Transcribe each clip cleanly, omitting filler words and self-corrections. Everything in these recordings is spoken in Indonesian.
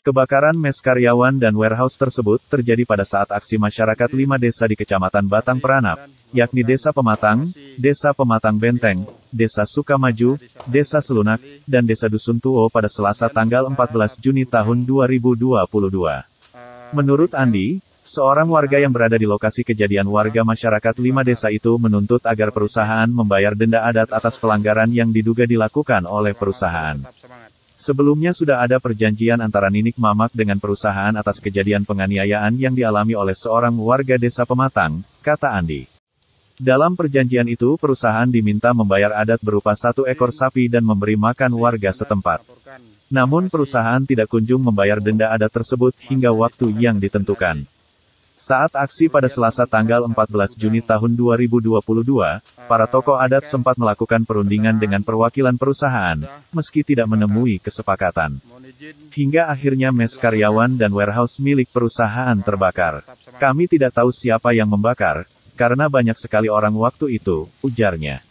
Kebakaran mes karyawan dan warehouse tersebut terjadi pada saat aksi masyarakat 5 desa di Kecamatan Batang Peranap, yakni Desa Pematang Benteng, Desa Sukamaju, Desa Selunak, dan Desa Dusun Tuo pada Selasa tanggal 14 Juni tahun 2022. Menurut Andi, seorang warga yang berada di lokasi kejadian, warga masyarakat 5 desa itu menuntut agar perusahaan membayar denda adat atas pelanggaran yang diduga dilakukan oleh perusahaan. Sebelumnya sudah ada perjanjian antara Ninik Mamak dengan perusahaan atas kejadian penganiayaan yang dialami oleh seorang warga Desa Pematang, kata Andi. Dalam perjanjian itu perusahaan diminta membayar adat berupa 1 ekor sapi dan memberi makan warga setempat. Namun perusahaan tidak kunjung membayar denda adat tersebut hingga waktu yang ditentukan. Saat aksi pada Selasa tanggal 14 Juni tahun 2022, para tokoh adat sempat melakukan perundingan dengan perwakilan perusahaan, meski tidak menemui kesepakatan. Hingga akhirnya mes karyawan dan warehouse milik perusahaan terbakar. Kami tidak tahu siapa yang membakar, karena banyak sekali orang waktu itu, ujarnya.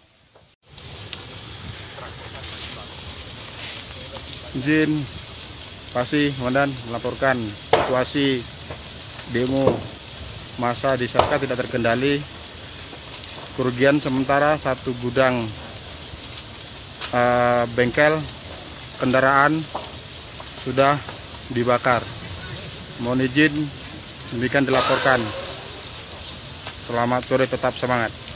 Izin, pasti Komandan melaporkan situasi demo massa di Saka tidak terkendali. Kerugian sementara 1 gudang bengkel kendaraan sudah dibakar. Mohon izin, demikian dilaporkan. Selamat sore, tetap semangat.